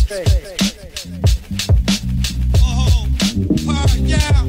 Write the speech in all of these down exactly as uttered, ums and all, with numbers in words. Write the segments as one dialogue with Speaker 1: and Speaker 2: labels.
Speaker 1: Oh, uh, yeah.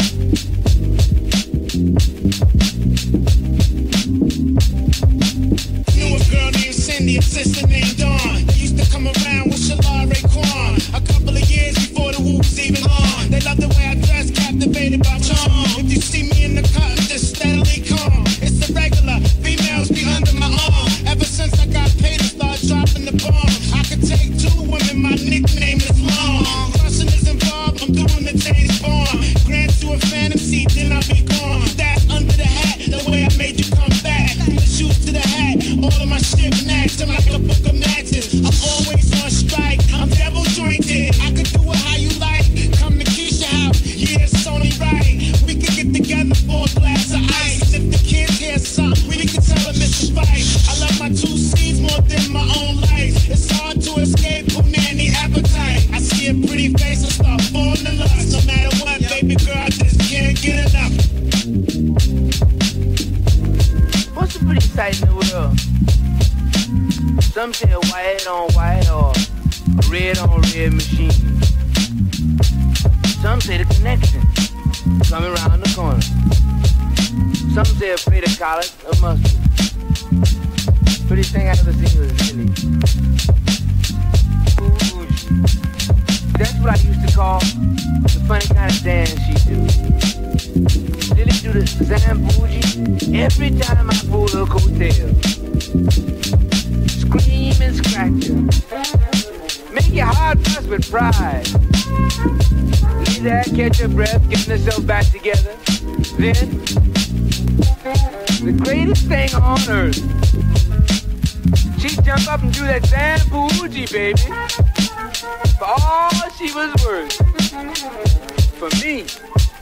Speaker 1: Knew a girl named Cindy, a sister named Dawn. They used to come around with Shalar Raekwon. A couple of years before the whoop was even on. They loved the way I dress, captivated by charm. If you see me in the cut, just steadily calm. It's irregular, females be under my arm. Ever since I got paid to start dropping the bomb. I could take two women, my nickname is Long. Crushing is involved, I'm doing the James Bond. Grant you a fantasy, then I'll be gone. That's under the hat, the way I made you come back. The shoes to the hat, all of my shit matched. I'm like a book of matches, I'm always on strike. I'm devil jointed, I could do it how you like. Come to Keisha house, yeah, it's only right. We could get together for a glass of ice. If the kids hear something, we can tell them it's a fight. I love my two C's more than my own life. It's hard to escape from nanny appetite. I see a pretty face and start falling in lust. No matter what, baby girl, I just can't get enough.
Speaker 2: What's a pretty sight in the world? Some say a white on white or a red on red machine. Some say the connection coming around the corner. Some say a plate of collard or mustard. Prettiest thing I ever seen was Lily. That's what I used to call the funny kind of dance she do. Lily do the Zambougie every time I pull her coattail. Scream and scratch her. Make your heart bust with pride. Leave that, catch your breath, getting herself back together. Then, the greatest thing on earth, she'd jump up and do that Zambougie, baby. For all she was worth. For me.